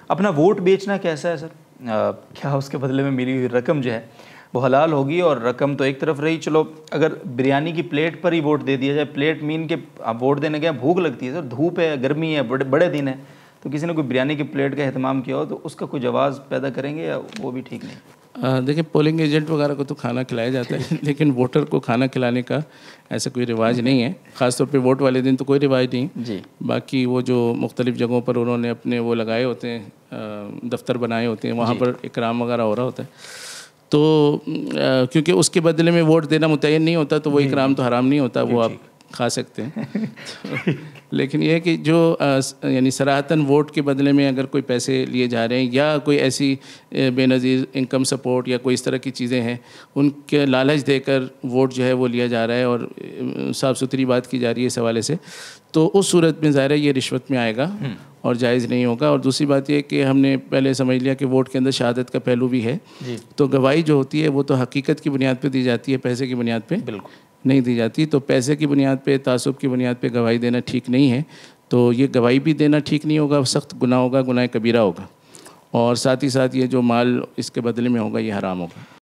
अपना वोट बेचना कैसा है सर? क्या उसके बदले में मिली हुई रकम जो है वो हलाल होगी? और रकम तो एक तरफ रही, चलो अगर बिरयानी की प्लेट पर ही वोट दे दिया जाए, प्लेट मीन के आप वोट देने गए, भूख लगती है सर, धूप है, गर्मी है, बड़े बड़े दिन है, तो किसी ने कोई बिरयानी की प्लेट का एहतमाम किया हो तो उसका कुछ आवाज़ पैदा करेंगे या वो भी ठीक नहीं? देखिए, पोलिंग एजेंट वगैरह को तो खाना खिलाया जाता है, लेकिन वोटर को खाना खिलाने का ऐसा कोई रिवाज नहीं है। ख़ासतौर पे वोट वाले दिन तो कोई रिवाज नहीं जी। बाकी वो जो मुख्तलिफ़ जगहों पर उन्होंने अपने वो लगाए होते हैं, दफ्तर बनाए होते हैं, वहाँ पर इकराम वगैरह हो रहा होता है। तो क्योंकि उसके बदले में वोट देना मुतय्यन नहीं होता, तो वो इकराम तो हराम नहीं होता, वो आप खा सकते हैं। तो, लेकिन यह है कि जो यानी सराहतन वोट के बदले में अगर कोई पैसे लिए जा रहे हैं या कोई ऐसी बेनज़ीर इनकम सपोर्ट या कोई इस तरह की चीज़ें हैं, उनके लालच देकर वोट जो है वो लिया जा रहा है और साफ़ सुथरी बात की जा रही है इस हवाले से, तो उस सूरत में ज़ाहिर है ये रिश्वत में आएगा और जायज़ नहीं होगा। और दूसरी बात यह कि हमने पहले समझ लिया कि वोट के अंदर शहादत का पहलू भी है, तो गवाही जो होती है वो तो हकीकत की बुनियाद पर दी जाती है, पैसे की बुनियाद पर बिल्कुल नहीं दी जाती। तो पैसे की बुनियाद पे, तासुब की बुनियाद पे गवाही देना ठीक नहीं है। तो ये गवाही भी देना ठीक नहीं होगा, सख्त गुनाह होगा, गुनाह कबीरा होगा, और साथ ही साथ ये जो माल इसके बदले में होगा ये हराम होगा।